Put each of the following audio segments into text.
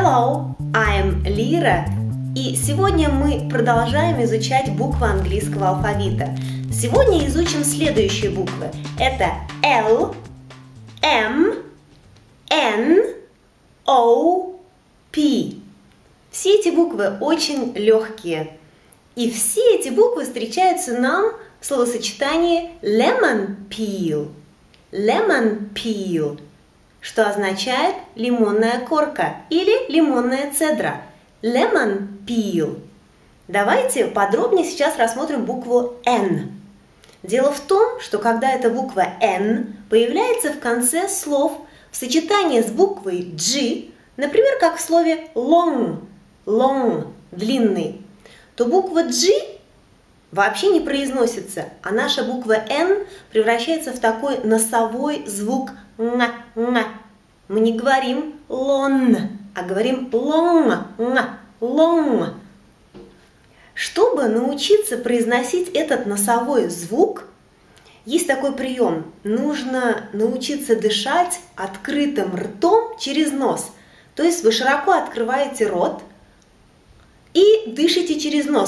Hello, I'm Lira, и сегодня мы продолжаем изучать буквы английского алфавита. Сегодня изучим следующие буквы. Это L, M, N, O, P. Все эти буквы очень легкие. И все эти буквы встречаются нам в словосочетании lemon peel. Lemon peel, что означает лимонная корка или лимонная цедра. Lemon peel. Давайте подробнее сейчас рассмотрим букву N. Дело в том, что когда эта буква N появляется в конце слов в сочетании с буквой G, например, как в слове long, long, длинный, то буква G вообще не произносится, а наша буква N превращается в такой носовой звук н. Мы не говорим lon, а говорим long, long. Чтобы научиться произносить этот носовой звук, есть такой прием. Нужно научиться дышать открытым ртом через нос. То есть вы широко открываете рот и дышите через нос.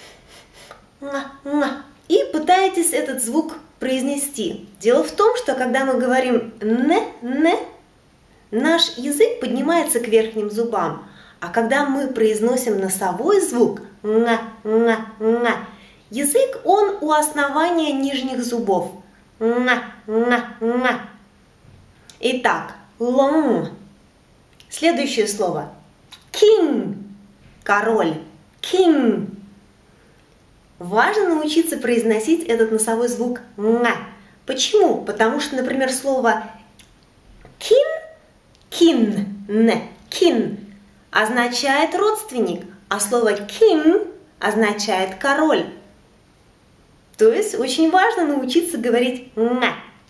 И пытаетесь этот звук произнести. Дело в том, что когда мы говорим «не», наш язык поднимается к верхним зубам, а когда мы произносим носовой звук язык, он у основания нижних зубов. Итак, long. Следующее слово. King. Король. King. Важно научиться произносить этот носовой звук «н». Почему? Потому что, например, слово «kin» означает родственник, а слово «king» означает король. То есть очень важно научиться говорить «н».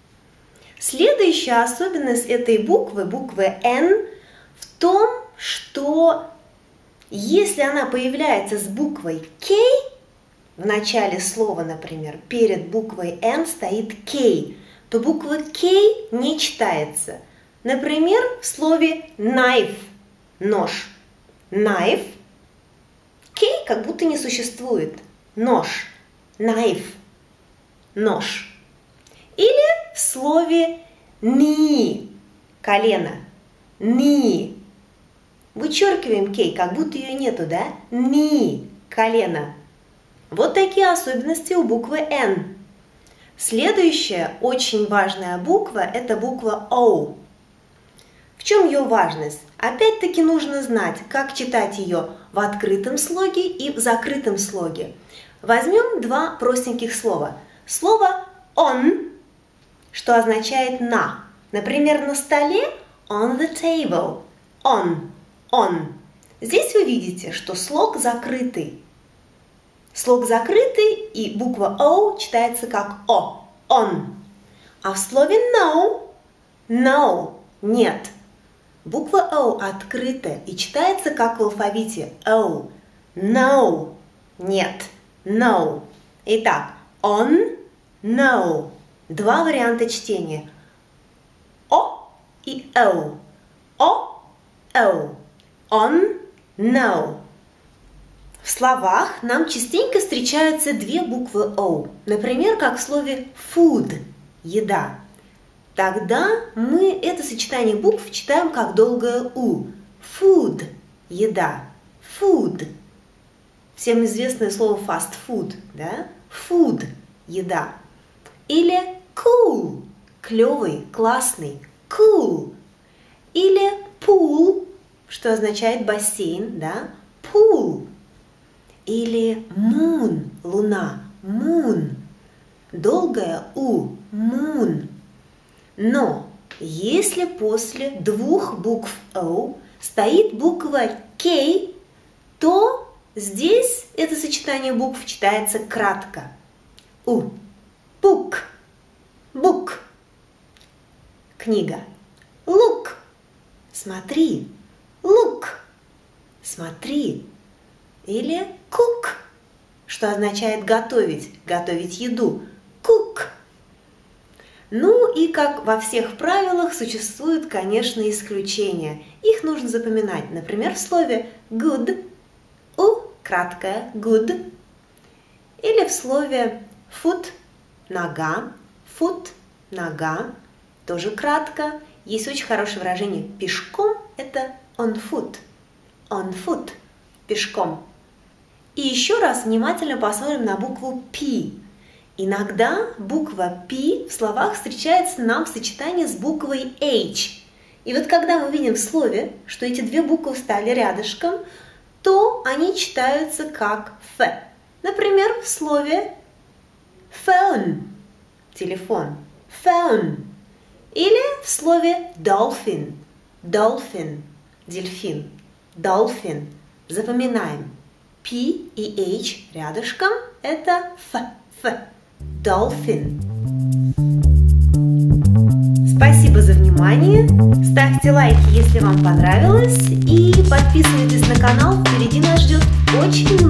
Следующая особенность этой буквы N, в том, что если она появляется с буквой K, в начале слова, например, перед буквой N стоит K, то буква K не читается. Например, в слове knife – нож. Knife. K как будто не существует. Нож. Knife. Нож. Или в слове knee – колено. Knee. Вычеркиваем K, как будто ее нету, да? Knee – колено. Вот такие особенности у буквы N. Следующая очень важная буква – это буква O. В чем ее важность? Опять-таки нужно знать, как читать ее в открытом слоге и в закрытом слоге. Возьмем два простеньких слова. Слово on, что означает на. Например, на столе on the table. On. Здесь вы видите, что слог закрытый. Слог закрытый, и буква O читается как О. On. А в слове no, нет. Буква O открыта и читается как в алфавите O. No, нет. No. Итак, on, no. Два варианта чтения. О и O. О, O. On, no. В словах нам частенько встречаются две буквы O, например, как в слове food – еда. Тогда мы это сочетание букв читаем как долгое U. Food – еда. Food. Всем известное слово fast food, да? Food – еда. Или cool – клевый, классный. Cool. Или pool, что означает бассейн, да? Pool. Или moon – луна, moon. Долгое U – moon. Но если после двух букв O стоит буква K, то здесь это сочетание букв читается кратко. U. Book. Book. Книга. Look. Смотри. Look. Смотри. Или cook, что означает готовить, готовить еду. Cook. Ну Ну и как во всех правилах существуют, конечно, исключения. Их нужно запоминать. Например, в слове good у краткое good. Или в слове foot нога, foot нога, тоже кратко. Есть очень хорошее выражение пешком, это on foot, пешком. И еще раз внимательно посмотрим на букву P. Иногда буква P в словах встречается нам в сочетании с буквой H. И вот когда мы видим в слове, что эти две буквы стали рядышком, то они читаются как F. Например, в слове phone, телефон, phone. Или в слове dolphin, дельфин, dolphin. Запоминаем. P и H рядышком – это F, dolphin. Спасибо за внимание. Ставьте лайки, если вам понравилось. И подписывайтесь на канал. Впереди нас ждет очень много